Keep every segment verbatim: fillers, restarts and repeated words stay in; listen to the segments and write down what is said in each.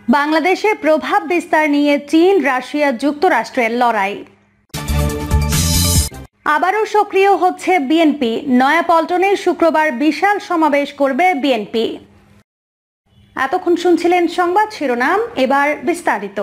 বাংলাদেশে প্রভাব বিস্তার নিয়ে চীন, রাশিয়া, যুক্তরাষ্ট্রের লড়াই। আবারও সক্রিয় হচ্ছে বিএনপি। নয়াপল্টনে শুক্রবার বিশাল সমাবেশ করবে বিএনপি। এতক্ষণ শুনছিলেন সংবাদ শিরোনাম, এবার বিস্তারিত।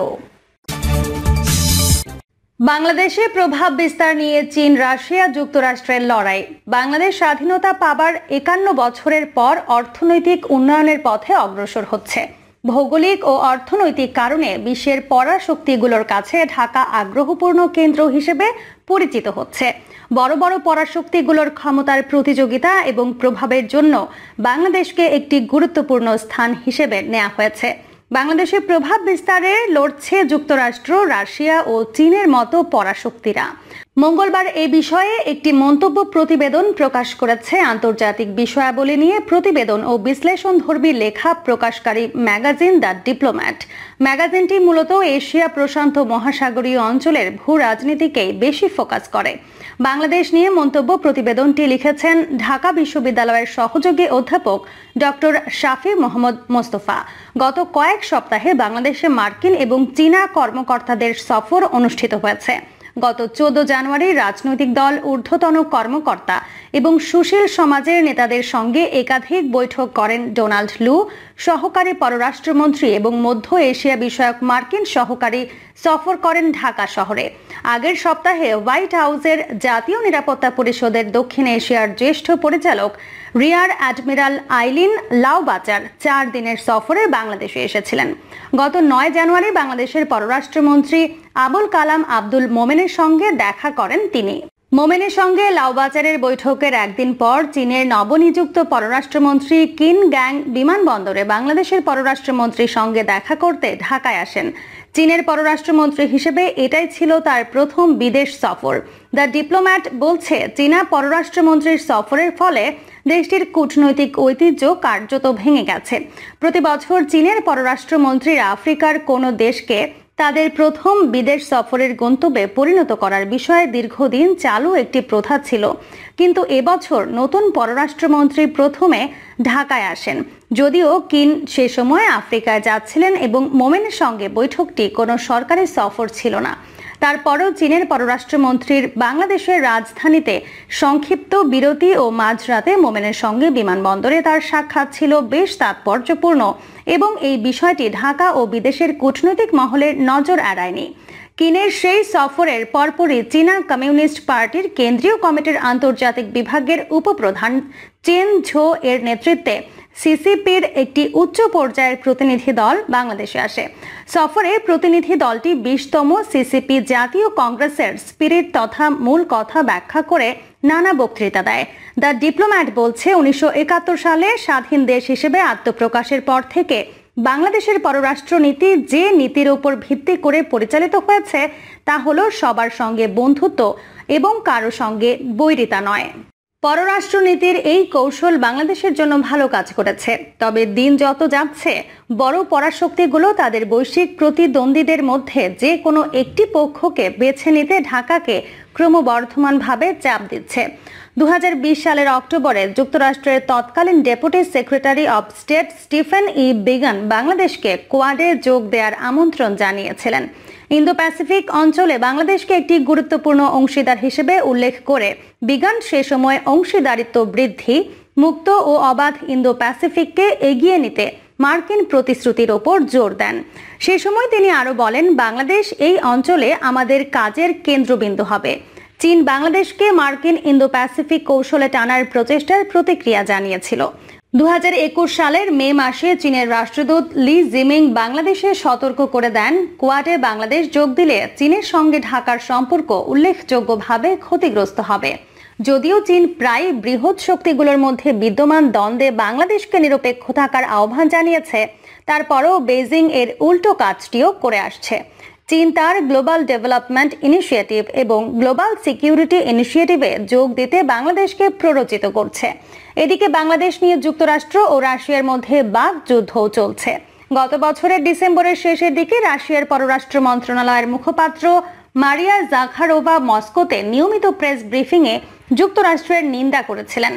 বাংলাদেশে প্রভাব বিস্তার নিয়ে চীন, রাশিয়া, যুক্তরাষ্ট্রের লড়াই। বাংলাদেশ স্বাধীনতা পাবার একান্ন বছরের পর অর্থনৈতিক উন্নয়নের পথে অগ্রসর হচ্ছে। ভৌগোলিক ও অর্থনৈতিক কারণে বিশ্বের পরাশক্তিগুলোর কাছে ঢাকা আগ্রহপূর্ণ কেন্দ্র হিসেবে পরিচিত হচ্ছে। বড় বড় পরাশক্তিগুলোর ক্ষমতার প্রতিযোগিতা এবং প্রভাবের জন্য বাংলাদেশকে একটি গুরুত্বপূর্ণ স্থান হিসেবে নেওয়া হয়েছে। বাংলাদেশের প্রভাব বিস্তারে লড়ছে যুক্তরাষ্ট্র, রাশিয়া ও চীনের মতো পরাশক্তিরা। মঙ্গলবার এই বিষয়ে একটি মন্তব্য প্রতিবেদন প্রকাশ করেছে আন্তর্জাতিক বিষয়াবলী নিয়ে প্রতিবেদন ও বিশ্লেষণধর্মী লেখা প্রকাশকারী ম্যাগাজিন দ্য ডিপ্লোম্যাট। ম্যাগাজিনটি মূলত এশিয়া প্রশান্ত মহাসাগরীয় অঞ্চলের ভূ রাজনীতিকেই বেশি ফোকাস করে। বাংলাদেশ নিয়ে মন্তব্য প্রতিবেদনটি লিখেছেন ঢাকা বিশ্ববিদ্যালয়ের সহযোগী অধ্যাপক ডক্টর শাফি মোহাম্মদ মোস্তফা। গত কয়েক সপ্তাহে বাংলাদেশে মার্কিন এবং চীনা কর্মকর্তাদের সফর অনুষ্ঠিত হয়েছে। গত চোদ্দ জানুয়ারি রাজনৈতিক দল, ঊর্ধ্বতন কর্মকর্তা এবং সুশীল সমাজের নেতাদের সঙ্গে একাধিক বৈঠক করেন ডোনাল্ড লু, সহকারী পররাষ্ট্রমন্ত্রী, এবং মধ্য এশিয়া বিষয়ক মার্কিন সহকারী সফর করেন ঢাকা শহরে। আগের সপ্তাহে হোয়াইট হাউসের জাতীয় নিরাপত্তা পরিষদের দক্ষিণ এশিয়ার জ্যেষ্ঠ পরিচালক রিয়ার অ্যাডমিরাল আইলিন লাউবাচার চার দিনের সফরে বাংলাদেশে এসেছিলেন। গত নয় জানুয়ারি বাংলাদেশের পররাষ্ট্রমন্ত্রী আবুল কালাম আব্দুল মোমেনের সঙ্গে দেখা করেন তিনি। মোমেনের সঙ্গে লাউবাচারের বৈঠকের একদিন পর চীনের নবনিযুক্ত পররাষ্ট্রমন্ত্রী কিন গ্যাং বিমানবন্দরে বাংলাদেশের পররাষ্ট্রমন্ত্রীর সঙ্গে দেখা করতে ঢাকায় আসেন। চীনের পররাষ্ট্রমন্ত্রী হিসেবে এটাই ছিল তার প্রথম বিদেশ সফর। দ্য ডিপ্লোম্যাট বলছে, চীনা পররাষ্ট্রমন্ত্রীর সফরের ফলে দেশটির কূটনৈতিক ঐতিহ্য কার্যত ভেঙে গেছে। প্রতি বছর চীনের পররাষ্ট্রমন্ত্রীরা আফ্রিকার কোনো দেশকে তাদের প্রথম বিদেশ সফরের গন্তব্যে পরিণত করার বিষয়ে দীর্ঘদিন চালু একটি প্রথা ছিল, কিন্তু এবছর নতুন পররাষ্ট্রমন্ত্রী প্রথমে ঢাকায় আসেন। যদিও কিন সে সময় আফ্রিকায় যাচ্ছিলেন এবং মোমেনের সঙ্গে বৈঠকটি কোনো সরকারি সফর ছিল না। তারপরেও চীনের পররাষ্ট্রমন্ত্রীর বাংলাদেশের রাজধানীতে সংক্ষিপ্ত বিরতি ও মাঝরাতে মোমেনের সঙ্গে বিমানবন্দরে তার সাক্ষাৎ ছিল বেশ তাৎপর্যপূর্ণ এবং এই বিষয়টি ঢাকা ও বিদেশের কূটনৈতিক মহলের নজর এড়ায়নি। কিনের সেই সফরের পরপরই চীনা কমিউনিস্ট পার্টির কেন্দ্রীয় কমিটির আন্তর্জাতিক বিভাগের উপপ্রধান চেন ঝো এর নেতৃত্বে সিসিপির একটি উচ্চ পর্যায়ের প্রতিনিধি দল বাংলাদেশে আসে। সফরে প্রতিনিধি দলটি বিশতম সিসিপি জাতীয় কংগ্রেসের স্পিরিট তথা মূল কথা ব্যাখ্যা করে নানা বক্তৃতা দেয়। দ্য ডিপ্লোম্যাট বলছে, উনিশশো একাত্তর সালে স্বাধীন দেশ হিসেবে আত্মপ্রকাশের পর থেকে বাংলাদেশের পররাষ্ট্র নীতি যে নীতির উপর ভিত্তি করে পরিচালিত হয়েছে তা হলো সবার সঙ্গে বন্ধুত্ব এবং কারো সঙ্গে বৈরিতা নয়। পররাষ্ট্রনীতির এই কৌশল বাংলাদেশের জন্য ভালো কাজ করেছে। তবে দিন যত যাচ্ছে বড় পরাশক্তিগুলো তাদের বৈশ্বিক প্রতিদ্বন্দ্বীদের মধ্যে যে কোনো একটি পক্ষকে বেছে নিতে ঢাকাকে ক্রমবর্ধমানভাবে চাপ দিচ্ছে। দু হাজার বিশ সালের অক্টোবরে যুক্তরাষ্ট্রের তৎকালীন deputy secretary of state Stephen E Biegun বাংলাদেশকে কোয়াডে যোগ দেওয়ার আমন্ত্রণ জানিয়েছিলেন। ইন্দো প্যাসিফিক অঞ্চলে বাংলাদেশকে একটি গুরুত্বপূর্ণ অংশীদার হিসেবে উল্লেখ করে বিগান সে সময় অংশীদারিত্ব বৃদ্ধি, মুক্ত ও অবাধ ইন্দো প্যাসিফিককে এগিয়ে নিতে মার্কিন প্রতিশ্রুতির ওপর জোর দেন। সে সময় তিনি আরো বলেন, বাংলাদেশ এই অঞ্চলে আমাদের কাজের কেন্দ্রবিন্দু হবে। চীন বাংলাদেশকে মার্কিন ইন্দো প্যাসিফিক কৌশলে টানার প্রচেষ্টার প্রতিক্রিয়া জানিয়েছিল। দু হাজার একুশ সালের মে মাসে চীনের রাষ্ট্রদূত লি জিমিং বাংলাদেশে সতর্ক করে দেন, কোয়াডে বাংলাদেশ যোগ দিলে চীনের সঙ্গে ঢাকার সম্পর্ক উল্লেখযোগ্যভাবে ক্ষতিগ্রস্ত হবে। যদিও চীন প্রায় বৃহৎ শক্তিগুলোর মধ্যে বিদ্যমান দ্বন্দ্বে বাংলাদেশকে নিরপেক্ষ থাকার আহ্বান জানিয়েছে, তারপরও বেইজিং এর উল্টো কাজটিও করে আসছে। চীন তার গ্লোবাল ডেভেলপমেন্ট ইনিশিয়েটিভ এবং গ্লোবাল সিকিউরিটি ইনিশিয়েটিভে যোগ দিতে বাংলাদেশকে প্ররোচিত করছে। এদিকে বাংলাদেশ নিয়ে যুক্তরাষ্ট্র ও রাশিয়ার মধ্যে বাকযুদ্ধও চলছে। গত বছরের ডিসেম্বরের শেষের দিকে রাশিয়ার পররাষ্ট্র মন্ত্রণালয়ের মুখপাত্র মারিয়া জাখারোভা মস্কোতে নিয়মিত প্রেস ব্রিফিংয়ে যুক্তরাষ্ট্রের নিন্দা করেছিলেন।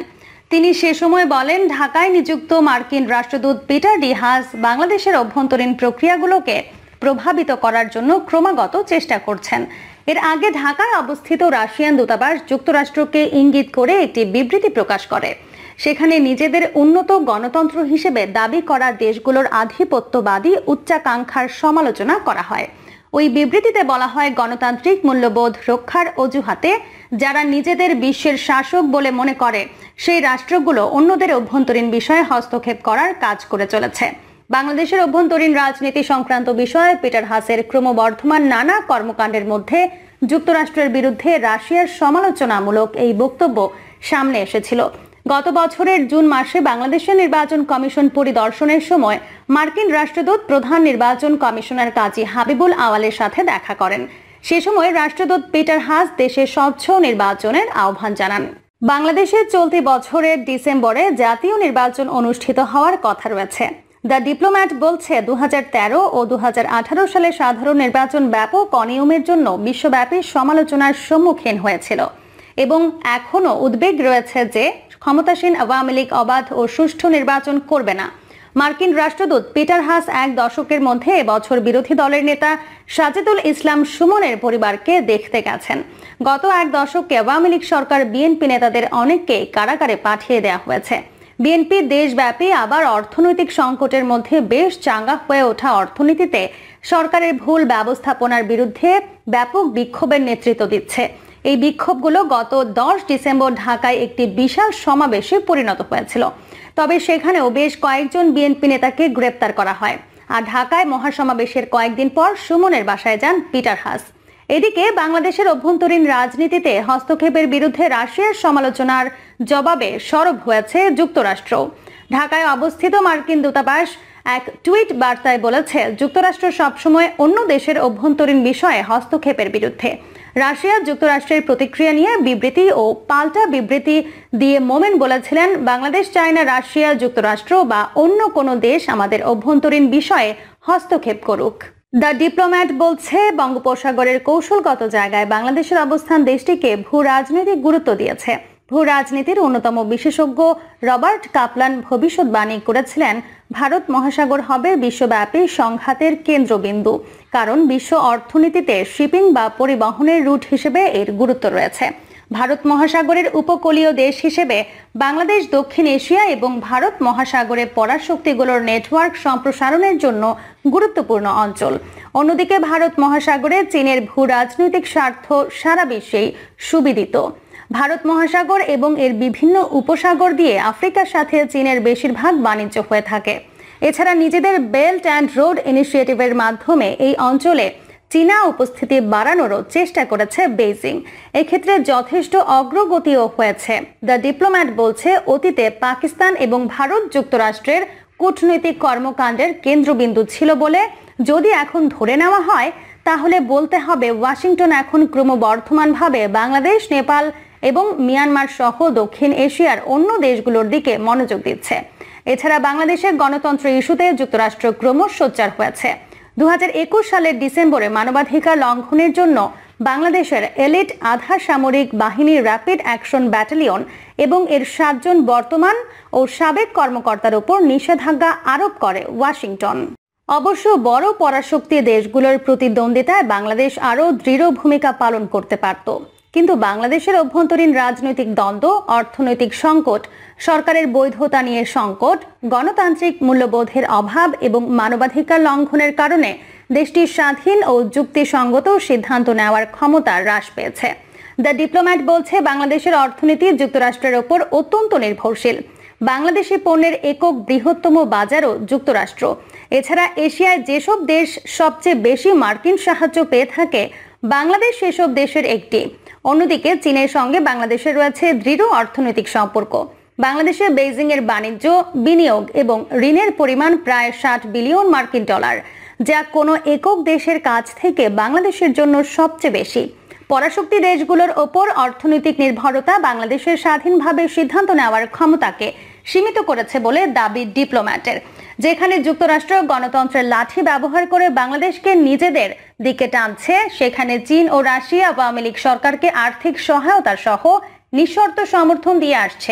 তিনি সে সময় বলেন, ঢাকায় নিযুক্ত মার্কিন রাষ্ট্রদূত পিটার ডি হাস বাংলাদেশের অভ্যন্তরীণ প্রক্রিয়াগুলোকে প্রভাবিত করার জন্য ক্রমাগত চেষ্টা করছেন। এর আগে ঢাকায় অবস্থিত রাশিয়ান দূতাবাস যুক্তরাষ্ট্রকে ইঙ্গিত করে একটি বিবৃতি প্রকাশ করে। সেখানে নিজেদের উন্নত গণতন্ত্র হিসেবে দাবি করা দেশগুলোর আধিপত্যবাদী উচ্চাকাঙ্ক্ষার সমালোচনা করা হয়। ওই বিবৃতিতে বলা হয়, গণতান্ত্রিক মূল্যবোধ রক্ষার অজুহাতে যারা নিজেদের বিশ্বের শাসক বলে মনে করে সেই রাষ্ট্রগুলো অন্যদের অভ্যন্তরীণ বিষয়ে হস্তক্ষেপ করার কাজ করে চলেছে। বাংলাদেশের অভ্যন্তরীণ রাজনীতি সংক্রান্ত বিষয়ে পিটার হাসের ক্রমবর্ধমান নানা কর্মকাণ্ডের মধ্যে যুক্তরাষ্ট্রের বিরুদ্ধে রাশিয়ার সমালোচনামূলক এই বক্তব্য সামনে এসেছিল। গত বছরের জুন মাসে বাংলাদেশের নির্বাচন কমিশন পরিদর্শনের সময় মার্কিন রাষ্ট্রদূত প্রধান নির্বাচন কমিশনার কাজী হাবিবুল আওয়ালের সাথে দেখা করেন। সে সময় রাষ্ট্রদূত পিটার হাস দেশে স্বচ্ছ নির্বাচনের আহ্বান জানান। বাংলাদেশের চলতি বছরের ডিসেম্বরে জাতীয় নির্বাচন অনুষ্ঠিত হওয়ার কথা রয়েছে। দ্য ডিপ্লোম্যাট বলছে, দু হাজার তেরো ও দু হাজার আঠারো সালে সাধারণ নির্বাচন ব্যাপক অনিয়মের জন্য বিশ্বব্যাপী সমালোচনার সম্মুখীন হয়েছিল এবং এখনও উদ্বেগ রয়েছে যে ক্ষমতাসীন আওয়ামী লীগ অবাধ ও সুষ্ঠু নির্বাচন করবে না। মার্কিন রাষ্ট্রদূত পিটার হাস এক দশকের মধ্যে এবছর বিরোধী দলের নেতা সাজেদুল ইসলাম সুমনের পরিবারকে দেখতে গেছেন। গত এক দশকে আওয়ামী লীগ সরকার বিএনপি নেতাদের অনেককে কারাগারে পাঠিয়ে দেওয়া হয়েছে। বিএনপি দেশব্যাপী আবার অর্থনৈতিক সংকটের মধ্যে বেশ চাঙ্গা হয়ে ওঠা অর্থনীতিতে সরকারের ভুল ব্যবস্থাপনার বিরুদ্ধে ব্যাপক বিক্ষোভের নেতৃত্ব দিচ্ছে। এই বিক্ষোভগুলো গত দশ ডিসেম্বর ঢাকায় একটি বিশাল সমাবেশে পরিণত হয়েছিল। তবে সেখানেও বেশ কয়েকজন বিএনপি নেতাকে গ্রেপ্তার করা হয়। আর ঢাকায় মহাসমাবেশের কয়েকদিন পর সুমনের বাসায় যান পিটার হাস। এদিকে বাংলাদেশের অভ্যন্তরীণ রাজনীতিতে হস্তক্ষেপের বিরুদ্ধে রাশিয়ার সমালোচনার জবাবে সরব হয়েছে যুক্তরাষ্ট্র। ঢাকায় অবস্থিত মার্কিন দূতাবাস এক টুইট বার্তায় বলেছে, যুক্তরাষ্ট্র সবসময় অন্য দেশের অভ্যন্তরীণ বিষয়ে হস্তক্ষেপের বিরুদ্ধে। রাশিয়া যুক্তরাষ্ট্রের প্রতিক্রিয়া নিয়ে বিবৃতি ও পাল্টা বিবৃতি দিয়ে মোমেন বলেছিলেন, বাংলাদেশ চায় না রাশিয়া, যুক্তরাষ্ট্র বা অন্য কোনো দেশ আমাদের অভ্যন্তরীণ বিষয়ে হস্তক্ষেপ করুক। দ্য ডিপ্লোম্যাট বলছে, বঙ্গোপসাগরের কৌশলগত জায়গায় বাংলাদেশের অবস্থান দেশটিকে ভূ রাজনৈতিক গুরুত্ব দিয়েছে। ভূ রাজনীতির অন্যতম বিশেষজ্ঞ রবার্ট কাপলান ভবিষ্যৎবাণী করেছিলেন, ভারত মহাসাগর হবে বিশ্বব্যাপী সংঘাতের কেন্দ্রবিন্দু, কারণ বিশ্ব অর্থনীতিতে শিপিং বা পরিবহনের রুট হিসেবে এর গুরুত্ব রয়েছে। ভারত মহাসাগরের উপকূলীয় দেশ হিসেবে বাংলাদেশ দক্ষিণ এশিয়া এবং ভারত মহাসাগরে পরাশক্তিগুলোর নেটওয়ার্ক সম্প্রসারণের জন্য গুরুত্বপূর্ণ অঞ্চল। অন্যদিকে ভারত মহাসাগরে চীনের ভূ রাজনৈতিক স্বার্থ সারা বিশ্বেই সুবিদিত। ভারত মহাসাগর এবং এর বিভিন্ন উপসাগর দিয়ে আফ্রিকার সাথে চীনের বেশিরভাগ বাণিজ্য হয়ে থাকে। এছাড়া নিজেদের বেল্ট অ্যান্ড রোড ইনিশিয়েটিভের মাধ্যমে এই অঞ্চলে চীনা উপস্থিতি বাড়ানোরও চেষ্টা করেছে বেইজিং। এক্ষেত্রে যথেষ্ট অগ্রগতিও হয়েছে। দ্য ডিপ্লোম্যাট বলছে, অতীতে পাকিস্তান এবং ভারত যুক্তরাষ্ট্রের কূটনৈতিক কর্মকাণ্ডের কেন্দ্রবিন্দু ছিল বলে যদি এখন ধরে নেওয়া হয়, তাহলে বলতে হবে ওয়াশিংটন এখন ক্রমবর্ধমানভাবে বাংলাদেশ, নেপাল এবং মিয়ানমার সহ দক্ষিণ এশিয়ার অন্য দেশগুলোর দিকে মনোযোগ দিচ্ছে। এছাড়া বাংলাদেশের গণতন্ত্র ইস্যুতে যুক্তরাষ্ট্র ক্রমশ সোচ্চার হয়েছে। দু হাজার একুশ সালের ডিসেম্বরে মানবাধিকার লঙ্ঘনের জন্য বাংলাদেশের এলিট আধা সামরিক বাহিনীর র্যাপিড অ্যাকশন ব্যাটালিয়ন এবং এর সাতজন বর্তমান ও সাবেক কর্মকর্তার উপর নিষেধাজ্ঞা আরোপ করে ওয়াশিংটন। অবশ্য বড় পরাশক্তি দেশগুলোর প্রতিদ্বন্দ্বিতায় বাংলাদেশ আরও দৃঢ় ভূমিকা পালন করতে পারত। কিন্তু বাংলাদেশের অভ্যন্তরীণ রাজনৈতিক দ্বন্দ্ব, অর্থনৈতিক সংকট, সরকারের বৈধতা নিয়ে সংকট, গণতান্ত্রিক মূল্যবোধের অভাব এবং মানবাধিকার লঙ্ঘনের কারণে দেশটির স্বাধীন ও যুক্তিসঙ্গত সিদ্ধান্ত নেওয়ার ক্ষমতা হ্রাস পেয়েছে। দ্য ডিপ্লোম্যাট বলছে, বাংলাদেশের অর্থনীতি যুক্তরাষ্ট্রের ওপর অত্যন্ত নির্ভরশীল। বাংলাদেশি পণ্যের একক বৃহত্তম বাজারও যুক্তরাষ্ট্র। এছাড়া এশিয়ায় যেসব দেশ সবচেয়ে বেশি মার্কিন সাহায্য পেয়ে থাকে, বাংলাদেশ সেসব দেশের একটি। অন্যদিকে চীনের সঙ্গে বাংলাদেশের রয়েছে দৃঢ় অর্থনৈতিক সম্পর্ক। বাংলাদেশে বেইজিং এর বাণিজ্য, বিনিয়োগ এবং ঋণের পরিমাণ প্রায় ষাট বিলিয়ন মার্কিন ডলার, যা কোনো একক দেশের কাছ থেকে বাংলাদেশের জন্য সবচেয়ে বেশি। পরাশক্তি দেশগুলোর ওপর অর্থনৈতিক নির্ভরতা বাংলাদেশের স্বাধীনভাবে সিদ্ধান্ত নেওয়ার ক্ষমতাকে সীমিত করেছে বলে দাবি ডিপ্লোম্যাটের। যেখানে যুক্তরাষ্ট্র গণতন্ত্রের লাঠি ব্যবহার করে বাংলাদেশকে নিজেদের দিকে টানছে, সেখানে চীন ও রাশিয়া আওয়ামী লীগ সরকারকে আর্থিক সহায়তা সহ নিঃশর্ত সমর্থন দিয়ে আসছে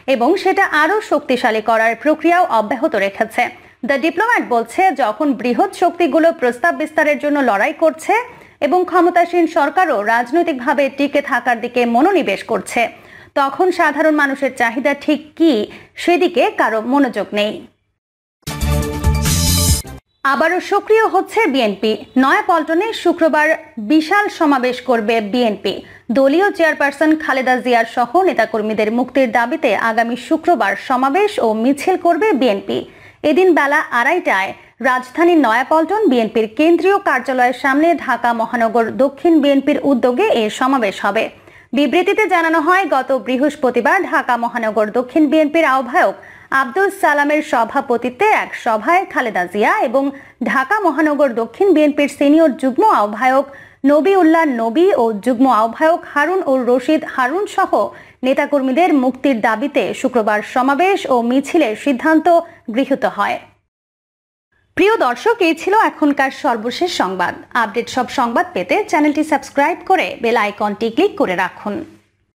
এবং সেটা আরও শক্তিশালী করার প্রক্রিয়াও অব্যাহত রেখেছে। দ্য ডিপ্লোম্যাট বলছে, যখন বৃহৎ শক্তিগুলো প্রস্তাব বিস্তারের জন্য লড়াই করছে এবং ক্ষমতাসীন সরকারও রাজনৈতিকভাবে টিকে থাকার দিকে মনোনিবেশ করছে, তখন সাধারণ মানুষের চাহিদা ঠিক কী সেদিকে কারো মনোযোগ নেই। আবারও সক্রিয় হচ্ছে বিএনপি। নয়াপল্টনে শুক্রবার বিশাল সমাবেশ করবে বিএনপি। দলীয় চেয়ারপারসন খালেদা জিয়ার সহ নেতাকর্মীদের মুক্তির দাবিতে আগামী শুক্রবার সমাবেশ ও মিছিল করবে বিএনপি। এদিন বেলা আড়াইটায় রাজধানীর নয়াপল্টন বিএনপির কেন্দ্রীয় কার্যালয়ের সামনে ঢাকা মহানগর দক্ষিণ বিএনপির উদ্যোগে এ সমাবেশ হবে। বিবৃতিতে জানানো হয়, গত বৃহস্পতিবার ঢাকা মহানগর দক্ষিণ বিএনপির আহ্বায়ক আব্দুল সালামের সভাপতিত্বে এক সভায় খালেদা জিয়া এবং ঢাকা মহানগর দক্ষিণ বিএনপির সিনিয়র যুগ্ম আহ্বায়ক নবী উল্লাহ নবী ও যুগ্ম আহ্বায়ক হারুন উর রশিদ হারুন সহ নেতাকর্মীদের মুক্তির দাবিতে শুক্রবার সমাবেশ ও মিছিলের সিদ্ধান্ত গৃহীত হয়। প্রিয় দর্শক, এই ছিল এখনকার সর্বশেষ সংবাদ। আপডেট সব সংবাদ পেতে চ্যানেলটি সাবস্ক্রাইব করে বেল আইকনটি ক্লিক করে রাখুন।